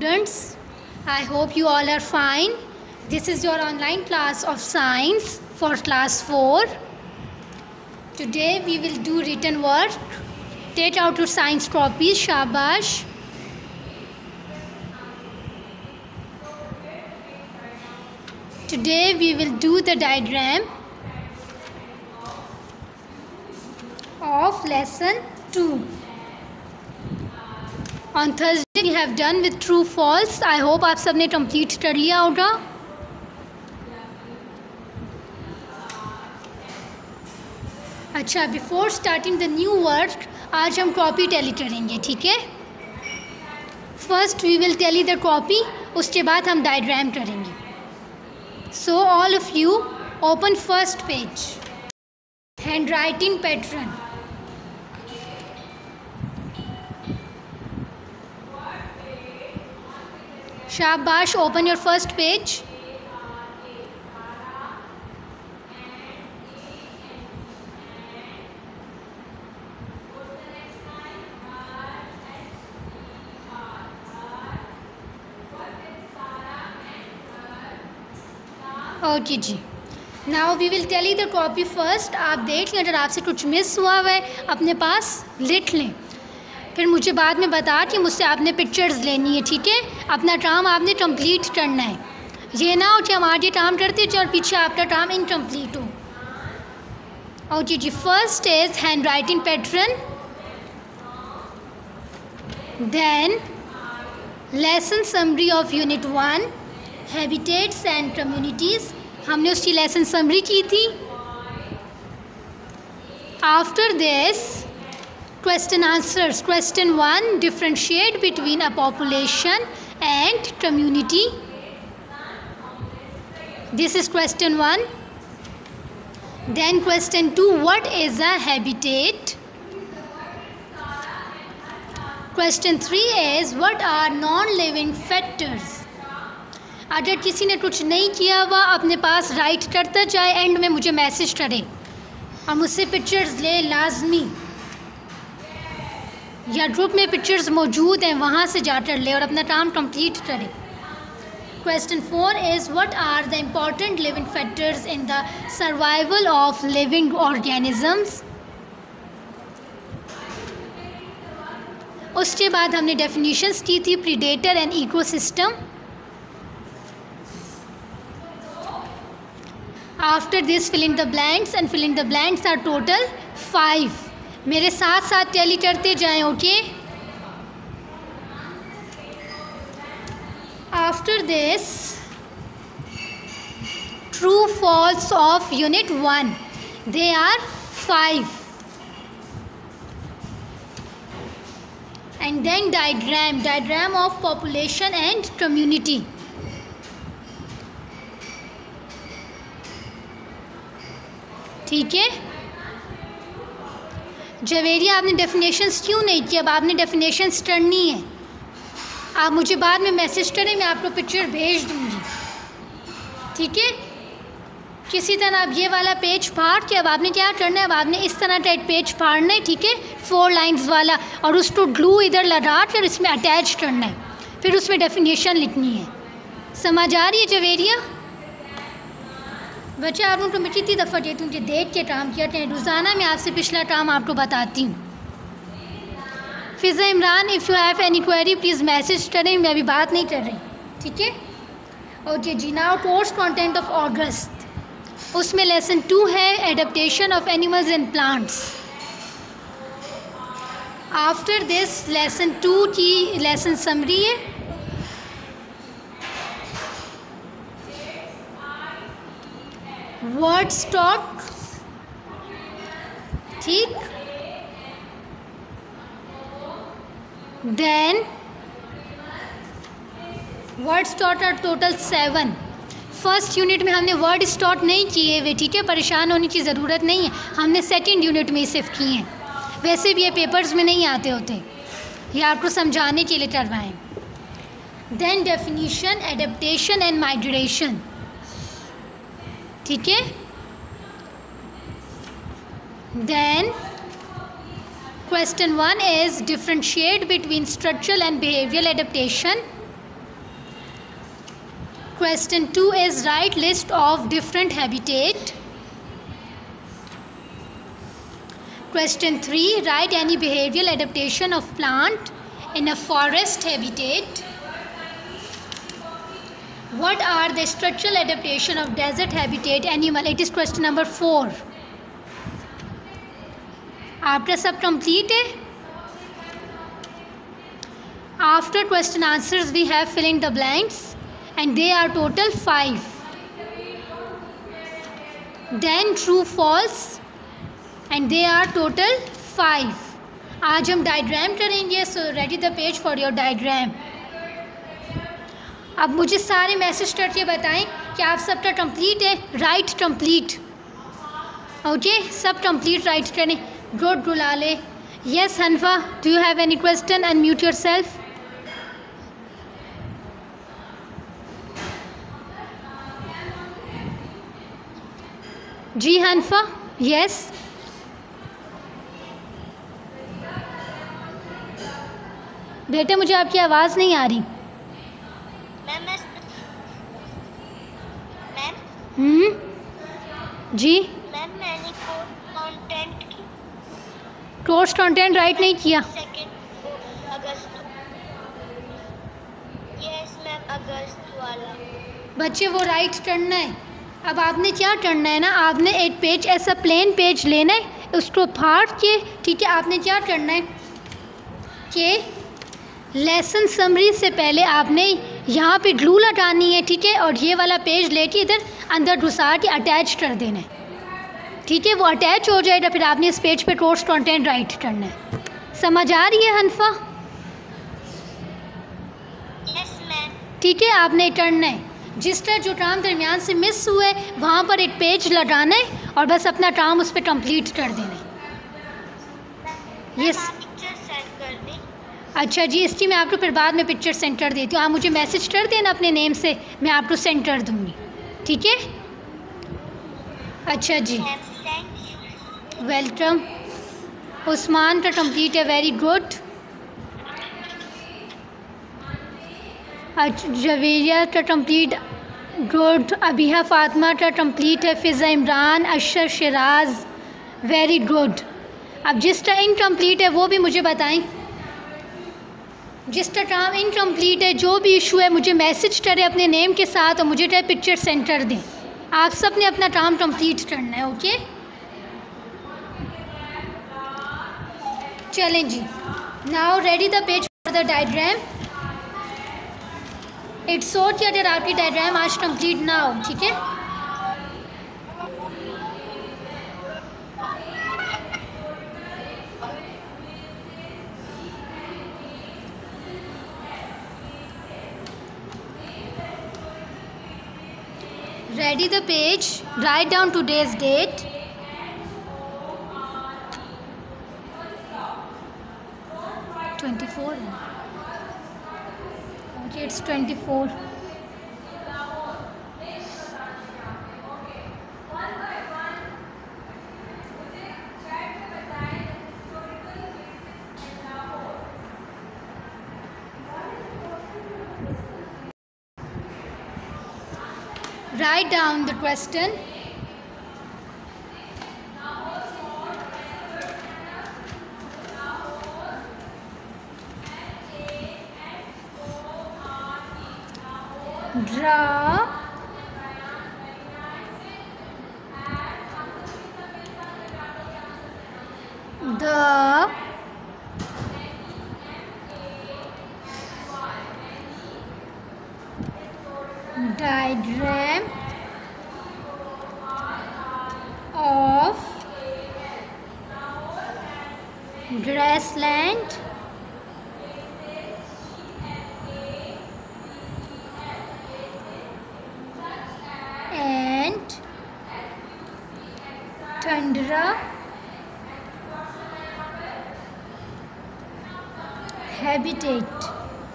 students, I hope you all are fine. This is your online class of science for class 4. Today we will do written work. Take out your science copies, shabash. Today we will do the diagram of lesson 2. On Thursday we have done with true false. I hope आप सबने complete कर लिया होगा. अच्छा, before starting the new work आज हम copy tally करेंगे, ठीक है? First we will tally the copy, उसके बाद हम diagram करेंगे. So all of you open first page. Handwriting pattern. Shabash, open your first page. Okay जी. Now we will tell you the copy first. आप देख लें, अगर आपसे कुछ मिस हुआ है अपने पास लिख लें, फिर मुझे बाद में बता कि मुझसे आपने पिक्चर्स लेनी है, ठीक है? अपना काम आपने कंप्लीट करना है. ये ना हो कि हम आगे काम करते जाए और पीछे आपका काम इनकम्प्लीट हो. ओके जी. First is hand writing pattern, then lesson summary of unit 1 habitats and communities. हमने उसकी लेसन समरी की थी. After this question answers. Question 1, differentiate between a population and community. This is question 1. Then question 2, what is a habitat. Question 3 is what are non living factors. अगर किसी ने कुछ नहीं किया हुआ अपने पास राइट करता जाए, एंड में मुझे मैसेज करे और मुझसे पिक्चर्स ले लाजमी, या ग्रुप में पिक्चर्स मौजूद हैं वहाँ से जाकर ले और अपना काम कंप्लीट करे. Question 4 is what are the important living factors in the survival of living organisms. उसके बाद हमने डेफिनेशंस की थी predator and ecosystem. After this, fill in the blanks, and fill in the blanks are total 5. मेरे साथ साथ tally करते जाएं, okay? After this, true false of unit 1. They are 5. And then diagram of population and community. ठीक है. जवेरिया, आपने definitions क्यों नहीं की? अब आपने डेफिनेशंस करनी है. आप मुझे बाद में मैसेज करें, मैं आपको पिक्चर भेज दूँगी, ठीक है? किसी तरह आप ये वाला पेज फाड़ के, अब आपने क्या करना है, अब आपने इस तरह का एक पेज फाड़ना है, ठीक है? 4 लाइन्स वाला, और उसको ग्लू इधर लगा कर इसमें अटैच करना है. फिर उसमें डेफिनेशन लिखनी है. समझ आ रही है जवेरिया? बच्चे, आप लोगों को मैं कितनी दफ़ा कहती हूँ कि देख के काम किया करें. रोज़ाना मैं आपसे पिछला काम आपको बताती हूँ. Fiza Imran, if you have any query please message करें, मैं अभी बात नहीं कर रही, ठीक है? ओके जी. Now course content of August. उसमें लेसन 2 है adaptation of animals and plants. After this lesson 2 की लेसन समरी है. वर्ड स्टॉक, ठीक. Then word stock are total 7. First unit में हमने वर्ड स्टॉक नहीं किए हुए, ठीक है? परेशान होने की ज़रूरत नहीं है. हमने सेकंड यूनिट में ही सिर्फ किए हैं. वैसे भी ये पेपर्स में नहीं आते होते, ये आपको समझाने के लिए करवाएं. Then definition, adaptation and migration, ठीक है? Then Question 1 is differentiate between structural and behavioral adaptation. Question 2 is write list of different habitat. Question 3, write any behavioral adaptation of plant in a forest habitat. What are the structural adaptation of desert habitat animal? It is question number 4. आपका सब complete है? After question answers we have fill in the blanks and they are total 5. Then true false and they are total 5. आज हम diagram करेंगे, so ready the page for your diagram. अब मुझे सारे message करके बताएं कि आप सबका कंप्लीट है. Right complete. ओके, सब कंप्लीट राइट करें. Good Gulale. Yes Hanfa, do you have any question? Unmute yourself. जी हनफा. यस. बेटे मुझे आपकी आवाज़ नहीं आ रही. मैम जी. मैम मैंने कंटेंट की कोर्स कंटेंट राइट नहीं किया. 2 अगस्त. यस मैम, अगस्त वाला. बच्चे वो राइट करना है. अब आपने क्या करना है ना, आपने एक पेज ऐसा प्लेन पेज लेना है, उसको फाड़ के, ठीक है, आपने क्या करना है कि लेसन समरी से पहले आपने यहाँ पे ग्लू लगानी है, ठीक है, और ये वाला पेज लेके इधर अंदर घुसा के अटैच कर देना है, ठीक है. वो अटैच हो जाएगा, फिर आपने इस पेज पे कोर्स कंटेंट राइट करना है. समझ आ रही है हनफा? Yes ma'am. ठीक है, आपने करना है. जिस तरह जो काम दरमियान से मिस हुए वहाँ पर एक पेज लगाना है और बस अपना काम उस पर कंप्लीट कर देना है. यस. पिक्चर सेंड कर दी. अच्छा जी, इसकी मैं आपको फिर बाद में पिक्चर सेंड कर देती हूँ. आप मुझे मैसेज कर देना अपने नेम से, मैं आपको सेंड कर दूँगी. ठीक है. अच्छा जी, वेलकम. उस्मान का कंप्लीट है, वेरी गुड. जवेरिया का कंप्लीट, गुड. अबिहा फातिमा का कंप्लीट है. Fiza Imran, Ashar Shiraz, very good. अब जिसका इनकम्प्लीट है वो भी मुझे बताएं. जिसका काम इनकम्प्लीट है, जो भी इशू है, मुझे मैसेज करें अपने नेम के साथ और मुझे क्या पिक्चर सेंड कर दें. आप सब ने अपना काम कंप्लीट करना है. ओके, चलें जी. Now ready the page for the diagram. It's so कि अगर आपकी डायग्राम आज कंप्लीट ना हो, ठीक है. Ready the page, write down today's date. (24). Okay, it's 24. Write down the question. Draw the diagram of grassland and tundra habitat.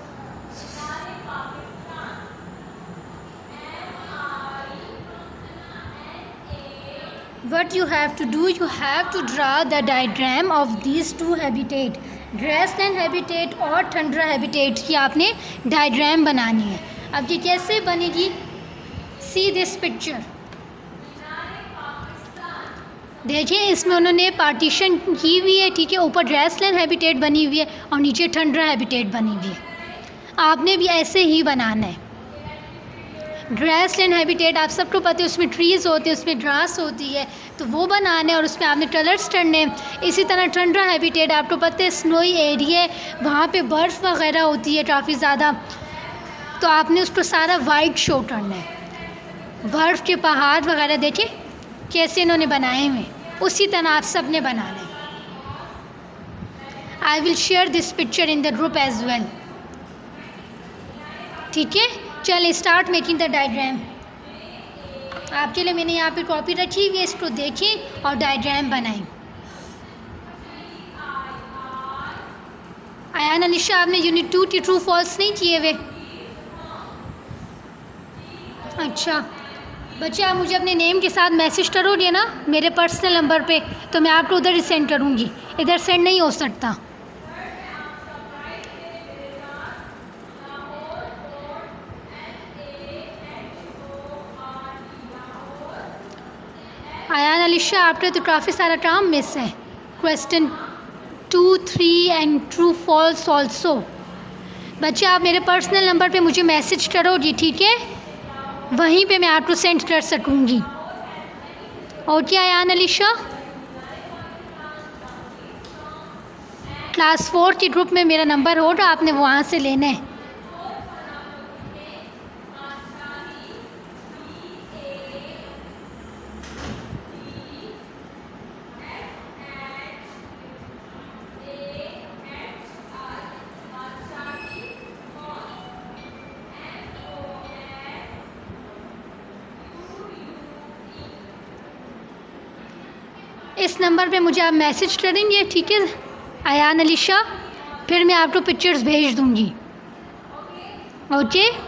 What you have to do, you have to draw the diagram of these two habitat, grassland habitat और tundra habitat की आपने diagram बनानी है. अब ये कैसे बनेगी, see this picture, देखिए इसमें उन्होंने पार्टीशन की हुई है, ठीक है। ऊपर ड्रेसलैंड हैबिटेट बनी हुई है और नीचे ठंडरा हैबिटेट बनी हुई है। आपने भी ऐसे ही बनाना है। ग्रासलैंड हैबिटेट आप सबको पता है, उसमें ट्रीज़ होते हैं, उसमें ग्रास होती है, तो वो बनाना है और उसमें आपने कलर्स करने हैं। इसी तरह ठंडरा हैबिटेट आपको पता है स्नोई एरिया है, वहाँ पे बर्फ़ वगैरह होती है काफ़ी ज़्यादा, तो आपने उसको सारा वाइट शो करना है। बर्फ़ के पहाड़ वगैरह देखिए कैसे इन्होंने बनाए हुए, उसी तरह आप सब ने बनाना है। I will share this picture in the group as well, ठीक है। चलिए स्टार्ट मेकिंग द डायग्राम। आपके लिए मैंने यहाँ पे कॉपी रखी हुई है, इसको देखें और डायग्राम बनाएं। आयान अलिशा, आपने यूनिट 2 की ट्रू फॉल्स नहीं किए हुए? अच्छा बच्चे, आप मुझे अपने नेम के साथ मैसेज करोगे ना मेरे पर्सनल नंबर पे, तो मैं आपको उधर ही सेंड करूँगी, इधर सेंड नहीं हो सकता। आयान अलिशा, आपने तो काफ़ी सारा काम मिस है। Question 2, 3 and true false also. बच्चे आप मेरे पर्सनल नंबर पे मुझे मैसेज करोगी, ठीक है, वहीं पे मैं आपको सेंड कर सकूँगी। ओके आयान अलिशा, क्लास 4 के ग्रुप में मेरा नंबर होगा, आपने वहाँ से लेना है। इस नंबर पे मुझे आप मैसेज करेंगे, ठीक है आयान अलिशा, फिर मैं आपको पिक्चर्स भेज दूँगी। ओके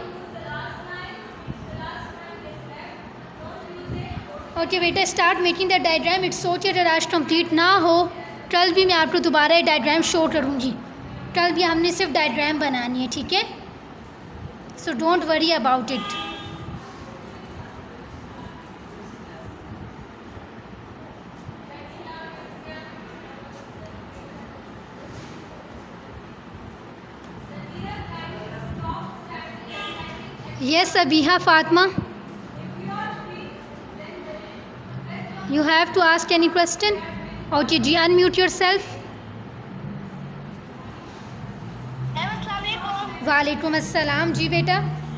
ओके बेटा, start making the diagram. It's सोच अगर आज कंप्लीट ना हो, कल भी मैं आपको दोबारा ये डायग्राम शो करूँगी। कल भी हमने सिर्फ डायग्राम बनानी है, ठीक है, so don't worry about it. Yes, Abiha Fatma. You have to ask any question. Okay, जी unmute yourself. वालेकुम अस्सलाम। जी बेटा।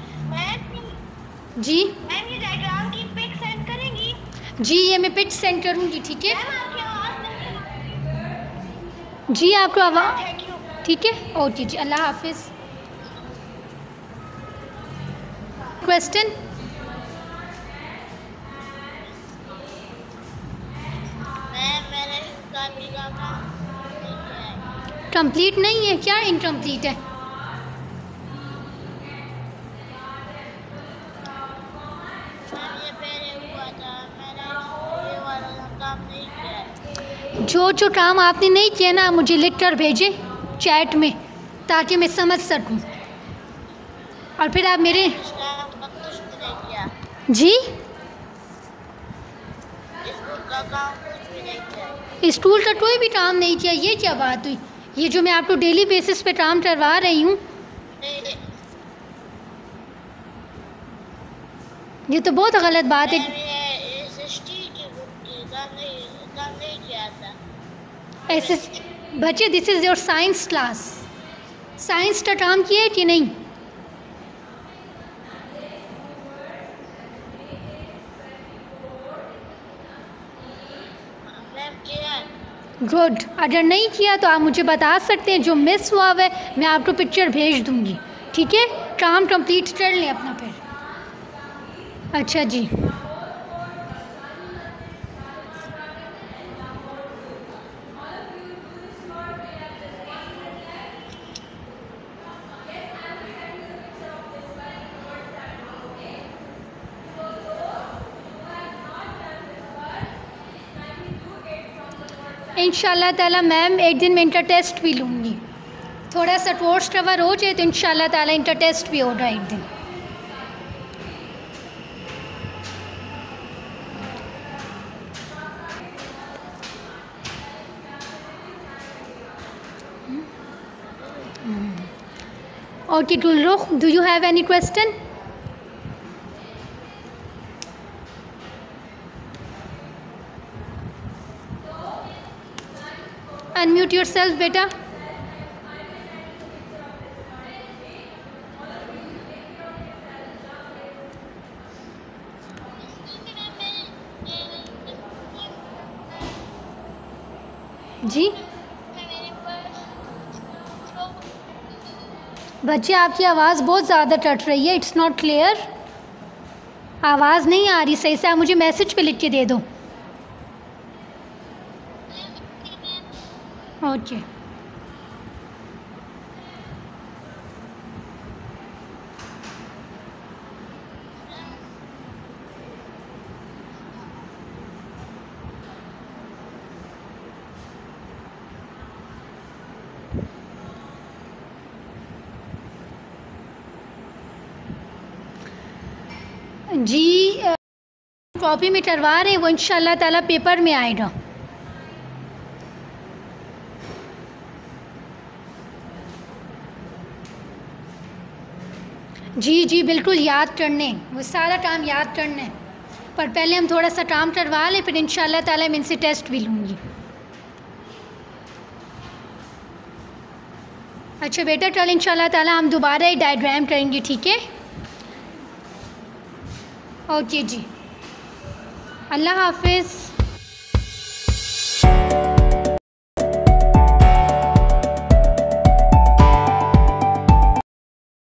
जी मैम ये डायग्राम की पिक सेंड करेंगी? जी ये मैं पिक सेंड करूँगी, ठीक है जी, आपको आवाज़ ठीक है। ओके जी, अल्लाह हाफिज़। क्वेश्चन कंप्लीट नहीं है क्या? इनकम्प्लीट है। जो काम आपने नहीं किया ना, मुझे लिख कर भेजें चैट में, ताकि मैं समझ सकूं, और फिर आप मेरे जी स्कूल का कोई भी काम नहीं किया। ये क्या बात हुई? ये जो मैं आपको डेली बेसिस पे काम करवा रही हूँ, ये तो बहुत गलत बात है। ऐसे बच्चे, this is your science class, science का काम किया है कि नहीं? गुड, अगर नहीं किया तो आप मुझे बता सकते हैं, जो मिस हुआ है मैं आपको पिक्चर भेज दूँगी, ठीक है। काम कंप्लीट कर लें अपना फिर। अच्छा जी, इंशाल्लाह ताला मैम एक दिन मैं इंटर टेस्ट भी लूँगी। थोड़ा सा कोर्स कवर हो जाए तो इंशाल्लाह ताला इंटर टेस्ट भी होगा एक दिन। Okay Gulrukh, do you have any question? Unmute yourself बेटा। जी बच्चे, आपकी आवाज़ बहुत ज़्यादा टट रही है, इट्स नॉट क्लियर, आवाज़ नहीं आ रही सही से। आप मुझे मैसेज पे लिख के दे दो। ओके जी, कॉपी में करवा रहे हैं, वो इंशाल्लाह ताला पेपर में आएगा। जी जी बिल्कुल, याद करने, वो सारा काम याद करना है, पर पहले हम थोड़ा सा काम करवा लें, फिर इंशाल्लाह ताला मैं इनसे टेस्ट भी लूँगी। अच्छा बेटा, कल इंशाल्लाह ताला हम दोबारा ही डायग्राम करेंगे, ठीक है? ओके जी, अल्लाह हाफिज़।